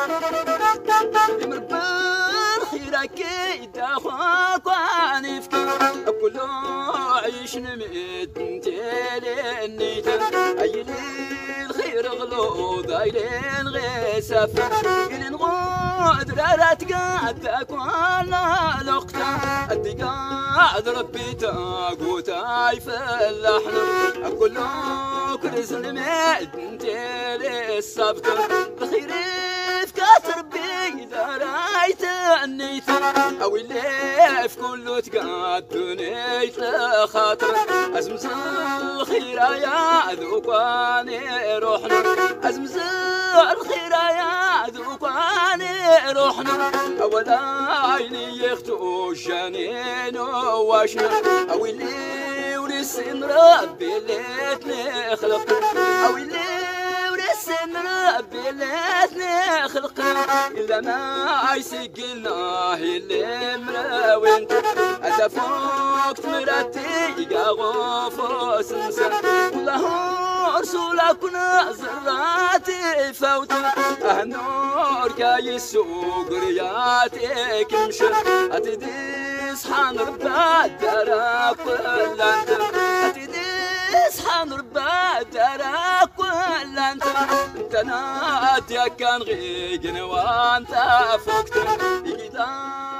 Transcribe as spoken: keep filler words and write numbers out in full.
يمربان خيرك يدافعك وعنفك كله عيش نمت انتي النيت عيلي الخير غلوظ عيلين غيسف إلين غود رارات قادك ولا لقطة أدي قاد ربي تاقوت عيف اللحن كله كرز نمت انتي للسبت بخير فكاتر بي درايت النيت أو اللي في كله تقاد نيت خاطر أزمز الخير يا ذوقاني روحنا أزمز الخير يا ذوقاني روحنا أولا عيني يختو جانين واشنا أو اللي ولسن ربي اللي خلق أو اللي ولسن ربي اللي خلق إلا ما عيسقلناه اللي مراوينت أنت فوقت مراتي قاغوفو سنسا والله رسولك نظراتي فوت أهنور كاي السوق رياتي كمشي أتديس حان رباد دراك ولا انت أتديس حان رباد دراك ولا انت انت ناديك كان غيقن وانت فوقت